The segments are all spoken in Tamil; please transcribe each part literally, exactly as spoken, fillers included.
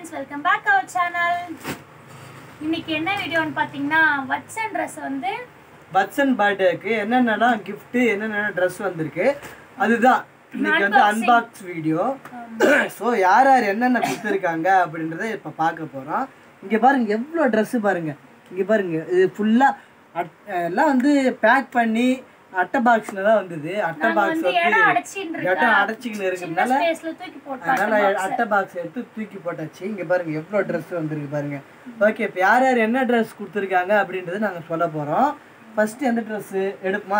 friends, welcome back to our channel. இன்னைக்கு என்ன வீடியோன்னு பாத்தீங்கன்னா வட்சன் Dress வந்து வட்சன் பர்த்டேக்கு என்னென்னனா gift என்னென்ன Dress வந்திருக்கு அதுதான் இன்னைக்கு வந்து அன்பாக்ஸ் வீடியோ. சோ யார் யார் என்னென்ன கொடுத்திருக்காங்க அப்படின்றதை இப்ப பார்க்க போறோம். இங்க பாருங்க எவ்வளவு Dress பாருங்க. இங்க பாருங்க இது ஃபுல்லா எல்லாம் வந்து பேக் பண்ணி அட்டை பாக்ஸ்ல தான் வந்தது. அட்டை பாக்ஸ் வந்து இடம் அடைச்சிக்கின்னு இருக்கறனால ஸ்பேஸ்ல தூக்கி போட்டா அதனால அட்டை பாக்ஸ் எடுத்து தூக்கி போட்டாச்சு. இங்க பாருங்க எவ்வளவு Dress வந்திருக்கு பாருங்க. ஓகே இப்போ யார் யார் என்ன Dress கொடுத்திருக்காங்க அப்படின்றத நாங்க சொல்ல போறோம். ஃபர்ஸ்ட் எந்த Dress எடுப்போமா?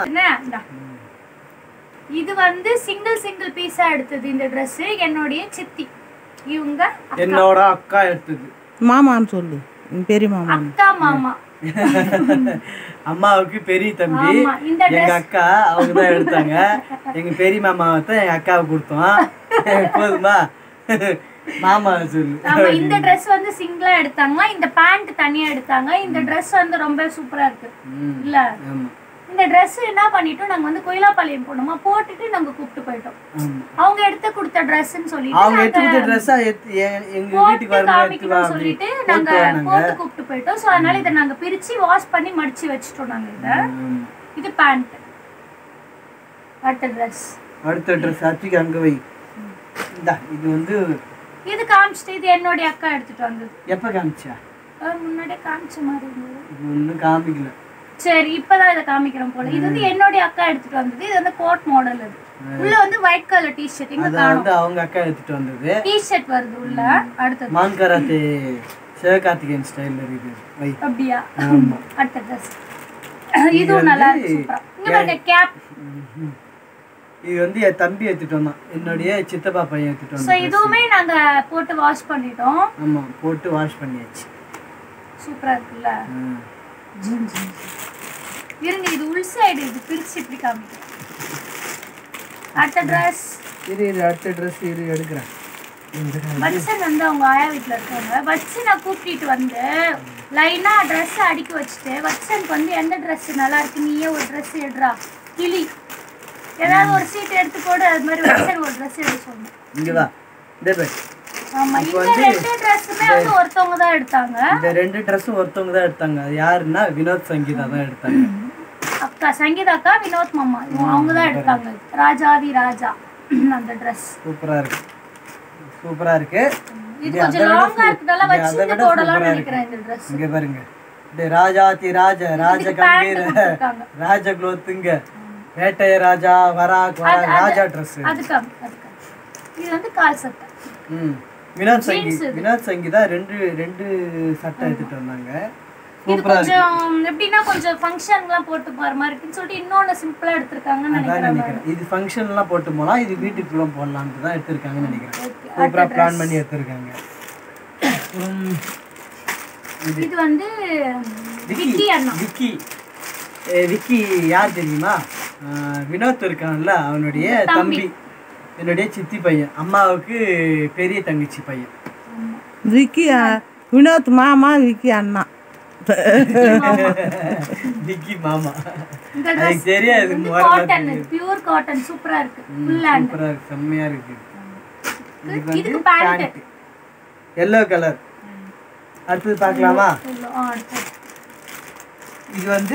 இது வந்து சிங்கிள் சிங்கிள் பீஸா எடுத்தது இந்த Dress என்னோட சித்தி இவங்க என்னோட அக்கா எடுத்தது. மாமான்னு சொல்லு பெரிய மாமா அக்கா மாமா அம்மாவுக்கு பெரிய தம்பி எங்க அக்கா அவங்க தான் எடுத்தாங்க. எங்க பெரிய மாமாவை தான் எங்க அக்காவுக்கு கொடுத்தோம். போதுமா மாமா சொல்லு. ஆமா இந்த Dress வந்து சிங்கிளா எடுத்தாங்க. இந்த பேண்ட் தனியா எடுத்தாங்க. இந்த Dress வந்து ரொம்ப சூப்பரா இருக்கு இல்ல. இந்த Dress என்ன பண்ணிட்டோம் நாங்க வந்து கோயிலாபாளையம் போனோமா போட்டுட்டு நாங்க கூப்பிட்டு போயிட்டோம். அவங்க எடுத்து கொடுத்த Dressன்னு சொல்லிட்டு அவங்க எடுத்து கொடுத்த Dress எங்க வீட்டுக்கு வரணும் சொல்லிட்டு நாங்க போட்டு கூப்பிட்டு போயிட்டோம். சோ அதனால இத நாங்க பிரிச்சு வாஷ் பண்ணி மடிச்சு வச்சிட்டோம் நாங்க இத. இது பேண்ட். அடுத்த Dress. அடுத்த Dress அத்திக்கு அங்க வை. இந்த இது வந்து இது காமிச்சிட்டு இது என்னோட அக்கா எடுத்துட்டு வந்தது. எப்ப காமிச்சா? முன்னாடியே காமிச்ச மாதிரி இருந்தது. இன்னும் காமிக்கல. சரி இப்பதான் இத காமிக்கிறோம் போல. இது வந்து என்னோட அக்கா எடுத்துட்டு வந்தது. இது வந்து கோட் மாடல் அது. உள்ள வந்து ஒயிட் கலர் டி-ஷர்ட் இங்க காணோம். அது அவங்க அக்கா எடுத்துட்டு வந்தது. டி-ஷர்ட் வருது உள்ள. அடுத்து மான்கராத்தே சிவகார்த்திகேயன் ஸ்டைல்ல இருக்கு. வை. அப்படியே. ஆமா. அடுத்த Dress. இது நல்லா இருக்கு சூப்பரா. இங்க பாருங்க கேப். இது வந்து என் தம்பி எடுத்துட்டு வந்தான். என்னோட சித்தப்பா பையன் எடுத்துட்டு வந்தான். சோ இதுவுமே நாங்க போட்டு வாஷ் பண்ணிட்டோம். ஆமா போட்டு வாஷ் பண்ணியாச்சு. சூப்பரா இருக்குல்ல. இருங்க இது உள் சைடு இது பிரிச்சு இப்படி காமிக்கிறேன். அடுத்த Dress. இது இது அடுத்த Dress இது எடுக்கிறேன். வட்சன் வந்து அவங்க ஆயா வீட்டுல இருக்காங்க. வட்சனை கூப்பிட்டு வந்து லைனா Dress அடுக்கி வச்சுட்டு வட்சனுக்கு வந்து எந்த Dress நல்லா இருக்கு நீயே ஒரு Dress எடுறா கிளி ஏதாவது ஒரு சீட் எடுத்து போடு. அது மாதிரி வட்சன் ஒரு Dress எடுத்து சொன்னேன். இங்க வா இந்த பே. ஆமா இந்த ரெண்டு Dressமே வந்து ஒருத்தவங்க தான் எடுத்தாங்க. இந்த ரெண்டு Dressம் ஒருத்தவங்க தான் எடுத்தாங்க. அது யாருன்னா வினோத் சங்கீதா தான் எடுத்தாங்க. அக்கா சங்கீதா அக்கா வினோத் மாமா அவங்க தான் எடுத்தாங்க. ராஜாதி ராஜா அந்த Dress சூப்பரா இருக்கு. சூப்பரா இருக்கு. இது கொஞ்சம் லாங்கா இருக்குதல வச்சிட்டு போடலாம் நினைக்கிறேன் இந்த Dress. இங்க பாருங்க. இந்த ராஜாதி ராஜா ராஜ கம்பீர ராஜ க்ளோத்துங்க வேட்டைய ராஜா வராக் வரா ராஜா Dress. அதுக்கு அதுக்கு இது வந்து கால் சட்டை. ம் வினோத் சங்கீதா வினோத் சங்கீதா ரெண்டு ரெண்டு சட்டை எடுத்துட்டு வந்தாங்க. இது கொஞ்சம் எப்படின்னா கொஞ்சம் ஃபங்க்ஷன்லாம் போட்டு போற மாதிரி இருக்குன்னு சொல்லிட்டு இன்னொன்னு சிம்பிளா எடுத்துருக்காங்கன்னு நினைக்கிறேன். இது ஃபங்க்ஷன்லாம் போட்டு போலாம். இது வீட்டுக்குள்ள போடலாம்னு தான் எடுத்துருக்காங்கன்னு நினைக்கிறேன். சூப்பரா பிளான் பண்ணி எடுத்துருக்காங்க. இது வந்து விக்கி அண்ணா. விக்கி விக்கி யார் தெரியுமா? வினோத் இருக்கான்ல அவனுடைய தம்பி என்னுடைய சித்தி பையன். அம்மாவுக்கு பெரிய தங்கச்சி பையன். விக்கி வினோத் மாமா விக்கி அண்ணா விக்கி மாமா. எனக்கு தெரியாது. காட்டன் பியூர் காட்டன் சூப்பரா இருக்கு. ஃபுல் ஹேண்ட் சூப்பரா இருக்கு. செம்மையா இருக்கு. இதுக்கு பேண்ட் yellow கலர். அடுத்து பார்க்கலாமா? இது வந்து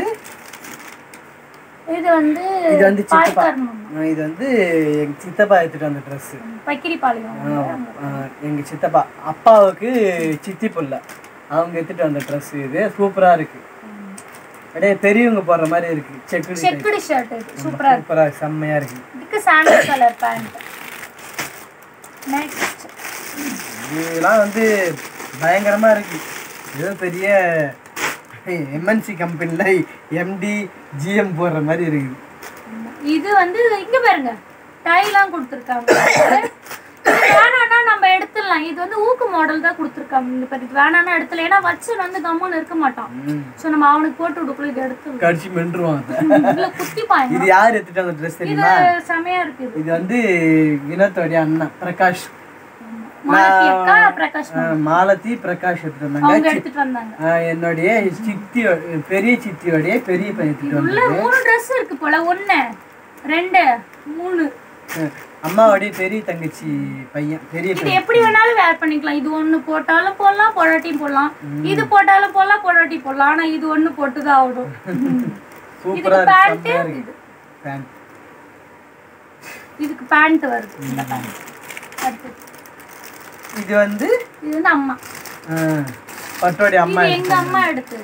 இது வந்து இது வந்து சித்தப்பா. இது வந்து எங்க சித்தப்பா எடுத்துட்டு வந்த Dress. பக்கிரிபாளையம் எங்க சித்தப்பா அப்பாவுக்கு சித்தி புள்ள அவங்க எடுத்துட்டு வந்த Dress. இது சூப்பரா இருக்கு. அப்படியே பெரியவங்க போடுற மாதிரி இருக்கு. செக்குடு செக்குடு ஷர்ட் இது சூப்பரா இருக்கு. சூப்பரா செம்மையா இருக்கு. இதுக்கு சாண்டல் கலர் பேண்ட். நெக்ஸ்ட் இதெல்லாம் வந்து பயங்கரமா இருக்கு. ஏதோ பெரிய எம்என்சி கம்பெனில எம்டி ஜிஎம் போடுற மாதிரி இருக்கு. இது வந்து இங்க பாருங்க டைலாம் கொடுத்துருக்காங்க. வேணான்னா நம்ம எடுத்துடலாம். இது வந்து ஊக்கு மாடல் தான் கொடுத்துருக்காங்க. இந்த பத்தி வேணான்னா எடுத்துல ஏன்னா வச்சு வந்து கம்முன்னு இருக்க மாட்டான். சோ நம்ம அவனுக்கு போட்டு விடுக்குள்ள இது எடுத்து கடிச்சு மென்றுவான். இதுல குத்தி பாய். இது யார் எடுத்துட்டு வந்த Dress தெரியுமா? இது செமையா இருக்கு. இது வந்து வினோத்தோட அண்ணா பிரகாஷ். மாலதி அக்கா பிரகாஷ் மாலதி பிரகாஷ் எடுத்துட்டு அவங்க எடுத்துட்டு வந்தாங்க. என்னோட சித்தி பெரிய சித்தியோட பெரிய பையன் எடுத்துட்டு வந்தாங்க. உள்ள மூணு Dress இருக்கு போல. ஒன்னு ரெண்டு மூணு அம்மாவோடைய பெரிய தங்கச்சி பையன் பெரிய இது எப்படி வேணாலும் வேர் பண்ணிக்கலாம். இது ஒண்ணு போட்டாலும் போடலாம், பொடாட்டியும் போடலாம். இது போட்டாலும் போடலாம், பொடாட்டி போடலாம். ஆனா இது ஒண்ணு போட்டுதான் ஆகணும். சூப்பரா பேண்ட் இருக்கு. இது பேண்ட் இதுக்கு பேண்ட் வருது. இந்த பேண்ட் அடுத்து இது வந்து இது வந்து அம்மா பட்டோடைய அம்மா இது எங்க அம்மா எடுத்தது.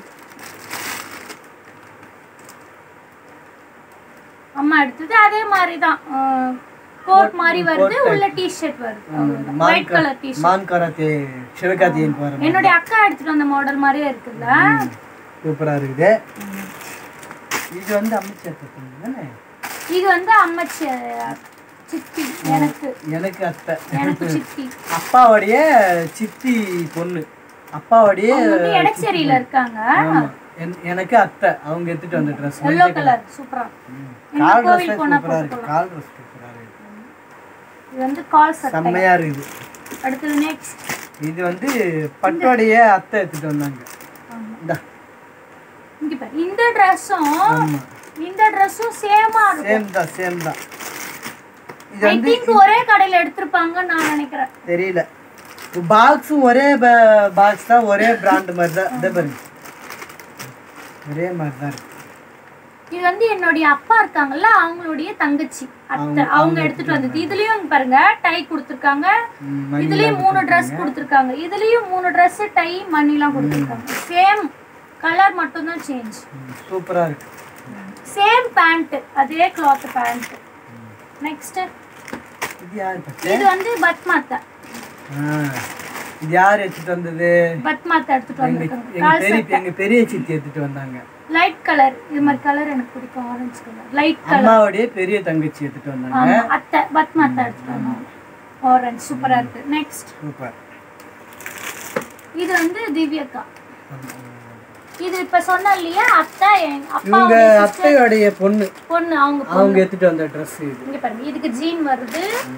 அம்மா எடுத்தது அதே மாதிரி தான். கோட் மாதிரி வருது, உள்ள டி-ஷர்ட் வருது. White colour T-shirt. Maan Karate சிவகாதியின் பாருங்க. என்னோட அக்கா எடுத்துட்டு வந்த மாடல் மாதிரியே இருக்குல்ல. சூப்பரா இருக்குது. இது வந்து அம்மச்சி அத்தை தானே? இது வந்து அம்மச்சி சித்தி எனக்கு எனக்கு அத்தை எனக்கு சித்தி. அப்பாவுடைய சித்தி பொண்ணு. அப்பாவுடைய எடச்சேரியில இருக்காங்க. எனக்கு அத்தை அவங்க எடுத்துட்டு வந்த ட்ரெஸ் yellow கலர் சூப்பரா. கால் ட்ரெஸ் சூப்பரா இருக்கு. கால் ட்ரெஸ் சூப்பரா இருக்கு. இது வந்து கால் சட்டை செம்மையா இருக்குது. அடுத்து நெக்ஸ்ட் இது வந்து பட்டோடைய அத்தை எடுத்துட்டு வந்தாங்க. இந்த இங்க பாரு. இந்த Dress-உம் இந்த Dress-உம் சேமா இருக்கும். சேம் தான் சேம் தான். இது ஐ திங்க் ஒரே கடையில எடுத்துப்பாங்க நான் நினைக்கிறேன். தெரியல. பாக்ஸும் ஒரே பாக்ஸ் தான், ஒரே பிராண்ட் மாதிரி தான். இத பாருங்க ஒரே மாதிரி தான் இருக்கு. இது வந்து என்னோட அப்பா இருக்காங்கல்ல அவங்களுடைய தங்கச்சி அத்தை அவங்க எடுத்துட்டு வந்தது. இதுலயும் பாருங்க டை கொடுத்திருக்காங்க. இதுலயும் மூணு Dress கொடுத்திருக்காங்க. இதுலயும் மூணு Dress டை மணிலாம் கொடுத்திருக்காங்க. சேம் கலர் மட்டும் தான் சேஞ்ச். சூப்பரா இருக்கு. சேம் பேண்ட் அதே கிளாத் பேண்ட். நெக்ஸ்ட் இது யார் பச்சை? இது வந்து பத்மாத்தா. இது யார் எடுத்துட்டு வந்தது? பத்மாத்தா எடுத்துட்டு வந்திருக்காங்க. எங்க பெரிய எங்க பெரிய சித்தி எடுத்துட்டு வந்தாங்க. Light colour. இது மாதிரி கலர் எனக்கு பிடிக்கும். Orange colour light colour. அம்மாவுடைய பெரிய தங்கச்சி எடுத்துட்டு வந்தாங்க. ஆமா அத்தை பத்மாத்தா எடுத்துட்டு வந்தாங்க. ஆரஞ்சு சூப்பரா இருக்கு. Next super. இது வந்து திவ்யக்கா. இது இப்ப சொன்ன இல்லையா அத்தை அப்பா இவங்க அத்தையோடைய பொண்ணு பொண்ணு அவங்க அவங்க எடுத்துட்டு வந்த Dress இது. இங்க பாருங்க இதுக்கு ஜீன் வருது.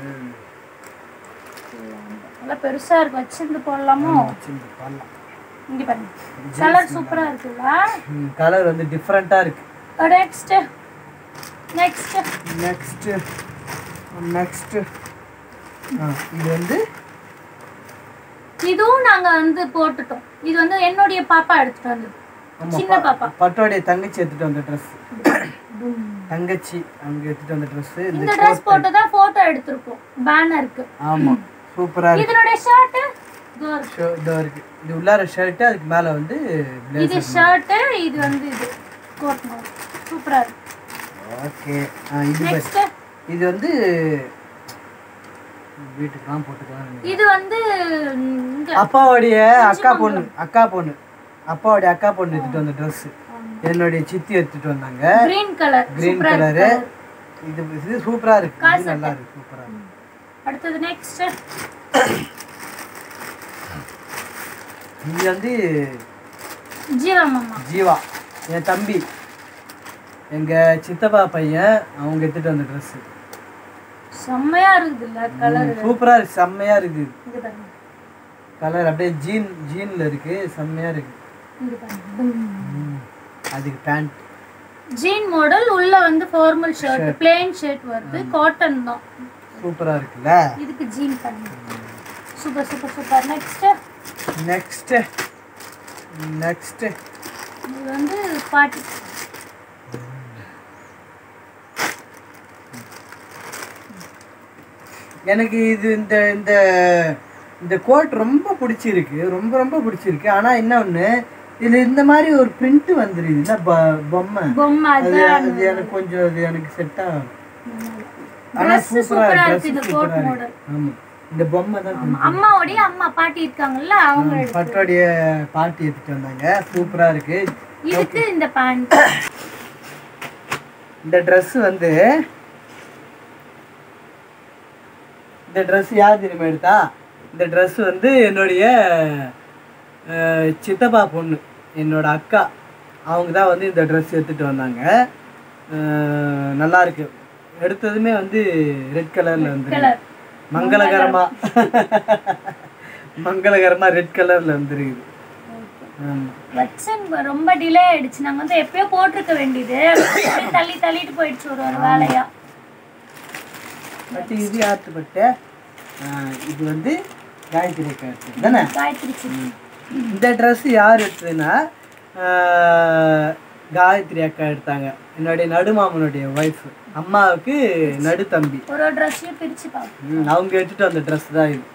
நல்லா பெருசா இருக்கு. வச்சிருந்து போடலாமோ? வச்சிருந்து போடலாம். இங்க பாருங்க கலர் சூப்பரா இருக்குல்ல. கலர் வந்து டிஃபரண்டா இருக்கு. நெக்ஸ்ட் நெக்ஸ்ட் நெக்ஸ்ட் நெக்ஸ்ட் இது வந்து இதுவும் நாங்க வந்து போட்டுட்டோம். இது வந்து என்னோட பாப்பா எடுத்துட்டு வந்தது. சின்ன பாப்பா பட்டோடைய தங்கச்சி எடுத்துட்டு வந்த Dress. தங்கச்சி அவங்க எடுத்துட்டு வந்த Dress. இந்த Dress போட்டு தான் போட்டோ எடுத்துறோம் பேனருக்கு. ஆமா சூப்பரா இருக்கு. இதோட ஷர்ட் இதோ இருக்கு. இது உள்ளார ஷர்ட் அதுக்கு மேல வந்து இது ஷர்ட் இது வந்து இது கோட் மாதிரி சூப்பரா இருக்கு. ஓகே இது நெக்ஸ்ட் இது வந்து வீட்டுக்குலாம் போட்டுக்கலாம். இது வந்து அப்பாவுடைய அக்கா பொண்ணு அக்கா பொண்ணு அப்பாவுடைய அக்கா பொண்ணு எடுத்துட்டு வந்த Dress. என்னுடைய சித்தி எடுத்துட்டு வந்தாங்க. Green colour green colour. இது இது சூப்பரா இருக்கு. இது நல்லா இருக்கு. சூப்பரா இருக்கு. அடுத்து நெக்ஸ்ட் இது வந்து ஜீவா மாமா ஜீவா என் தம்பி எங்க சித்தப்பா பையன் அவங்க எடுத்துட்டு வந்த Dress. செம்மையா இருக்குல்ல கலர். சூப்பரா இருக்கு. செம்மையா இருக்கு. இங்க பாருங்க கலர் அப்படியே ஜீன் ஜீன்ல இருக்கு. செம்மையா இருக்கு. இங்க பாருங்க அதுக்கு பேண்ட் ஜீன் மாடல் உள்ள வந்து ஃபார்மல் ஷர்ட் plain ஷர்ட் வருது. காட்டன் தான். சூப்பரா இருக்குல்ல. இதுக்கு ஜீன் பண்ணு. Super super super. Next next next இது வந்து பாட்டி. எனக்கு இது இந்த இந்த இந்த கோட் ரொம்ப பிடிச்சிருக்கு. ரொம்ப ரொம்ப பிடிச்சிருக்கு. ஆனா என்ன ஒண்ணு இதுல இந்த மாதிரி ஒரு பிரிண்ட் வந்துருது பொம்மை பொம்மை அது அது எனக்கு கொஞ்சம் அது எனக்கு செட் ஆகும். ஆனா சூப்பரா இருக்கு இந்த கோட் மாடல். ஆமா இந்த பொம்மை தான் அம்மாவோட அம்மா பாட்டி இருக்காங்கல்ல அவங்க பட்டோடைய பாட்டி எடுத்துட்டு வந்தாங்க. சூப்பரா இருக்கு. இதுக்கு இந்த பேண்ட் இந்த Dress வந்து இந்த Dress யார் தெரியுமா எடுத்தா? இந்த Dress வந்து என்னுடைய சித்தப்பா பொண்ணு என்னோட அக்கா அவங்க தான் வந்து இந்த Dress எடுத்துட்டு வந்தாங்க. நல்லா இருக்கு. எடுத்ததுமே வந்து ரெட் கலர்ல வந்து மங்களகரமா மங்களகரமா ரெட் கலர்ல வந்துருக்கு. வச்சன் ரொம்ப டிலே ஆயிடுச்சு. நாங்க வந்து எப்பயோ போட்டிருக்க வேண்டியது தள்ளி தள்ளிட்டு போயிடுச்சு ஒரு ஒரு வேலையா. பட்டு இது யாருக்கு பட்டு இது வந்து காயத்ரி அக்கா எடுத்தது தானே. காயத்ரி சித்தி. இந்த ட்ரெஸ் யார் எடுத்ததுன்னா காயத்ரி அக்கா எடுத்தாங்க. என்னுடைய நடுமாமனுடைய ஒய்ஃப், அம்மாவுக்கு நடு தம்பி. ஒரு ட்ரெஸ்ஸையும் பிரிச்சு பார்ப்போம். அவங்க எடுத்துட்டு அந்த ட்ரெஸ் தான் இது.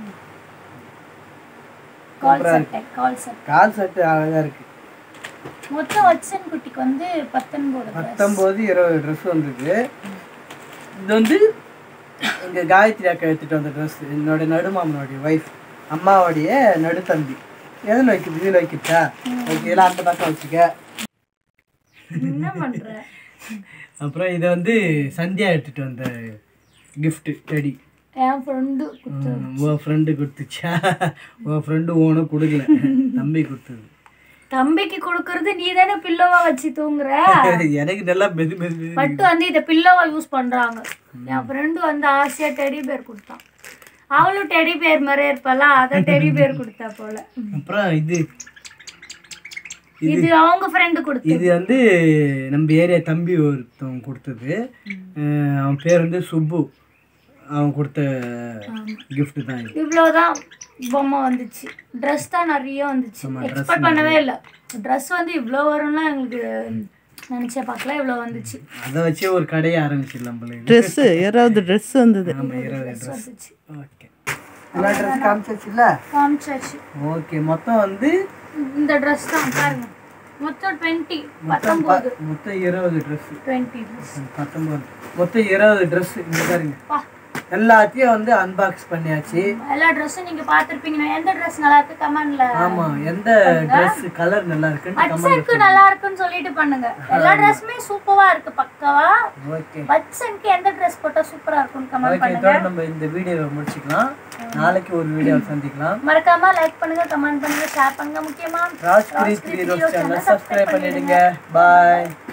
கால் சட்டை கால் சட்டை கால் சட்டை அழகா இருக்கு. மொத்தம் வச்சன் குட்டிக்கு வந்து பத்தொன்பது பத்தொன்பது இருபது ட்ரெஸ் வந்தது. இது வந்து இங்க காயத்ரி அக்கா எடுத்துட்டு வந்த ட்ரெஸ். என்னோட நடுமாமனுடைய ஒய்ஃப், அம்மாவுடைய நடுத்தம்பி. எதில் வைக்குது? இதில் வைக்கிட்டா ஓகே, இதெல்லாம் அந்த பக்கம் வச்சுக்க. என்ன பண்ற? அப்புறம் இதை வந்து சந்தியா எடுத்துட்டு வந்த கிஃப்ட் டெடி. என் ஃப்ரெண்டு உன் ஃப்ரெண்டு கொடுத்துச்சா? உன் ஃப்ரெண்டு ஓனும் கொடுக்கல, தம்பி கொடுத்தது. தம்பிக்கு கொடுக்கறது நீ தானே பில்லோவா வச்சு தூங்குற. எனக்கு நல்லா மெது மெது பட்டு வந்து இதை பில்லோவா யூஸ் பண்றாங்க. என் ஃப்ரெண்டு வந்து ஆசையா டெடி பேர் கொடுத்தான். அவளும் டெடி பேர் மாதிரி இருப்பாளா, அதை டெடி பேர் கொடுத்தா போல. அப்புறம் இது இது அவங்க ஃப்ரெண்டு கொடுத்து. இது வந்து நம்ம ஏரியா தம்பி ஒருத்தவங்க கொடுத்தது. அவன் பேர் வந்து சுப்பு. அவன் கொடுத்த கிஃப்ட் தான் இது. இவ்வளோதான் பொம்மை வந்துச்சு. ட்ரெஸ் தான் நிறைய வந்துச்சு. எக்ஸ்பெக்ட் பண்ணவே இல்லை. ட்ரெஸ் வந்து இவ்வளோ வரும்னா எங்களுக்கு நினச்சே பார்க்கல. இவ்வளோ வந்துச்சு. அதை வச்சே ஒரு கடையை ஆரம்பிச்சிடலாம் போல. ட்ரெஸ்ஸு இருபது ட்ரெஸ் வந்தது. ஆமாம், இருபது ட்ரெஸ் வந்துச்சு. ஓகே, எல்லா ட்ரெஸ் காமிச்சாச்சுல்ல? காமிச்சாச்சு. ஓகே, மொத்தம் வந்து இந்த ட்ரெஸ் தான் பாருங்க. மொத்தம் டுவெண்ட்டி மொத்தம் பத்தொம்போது மொத்தம் இருபது ட்ரெஸ். டுவெண்ட்டி ட்ரெஸ் பத்தொம்போது மொத்தம் இருபது ட்ரெஸ். இங்கே பாருங்க, எல்லாத்தையும் வந்து அன்பாக்ஸ் பண்ணியாச்சு. எல்லா ட்ரெஸ்ஸும் நீங்க பாத்திருப்பீங்க. எந்த ட்ரெஸ் நல்லா இருக்கு கமெண்ட்ல. ஆமா, எந்த Dress கலர் நல்லா இருக்குன்னு கமெண்ட்ல பட்சனுக்கு நல்லா இருக்குன்னு சொல்லிட்டு பண்ணுங்க. எல்லா ட்ரெஸ்ஸுமே சூப்பரா இருக்கு பக்கவா. ஓகே, பட்சனுக்கு எந்த Dress போட்டா சூப்பரா இருக்குன்னு கமெண்ட் ஓகே. பண்ணுங்க. இதோட நம்ம இந்த வீடியோவை முடிச்சுக்கலாம். நாளைக்கு ஒரு வீடியோ சந்திக்கலாம். மறக்காம லைக் பண்ணுங்க, கமெண்ட் பண்ணுங்க, ஷேர் பண்ணுங்க. முக்கியமா ராஜ் கிரி த்ரீ ரோஸ் சேனலை சப்ஸ்கிரைப் பண்ணிடுங்க. பாய்.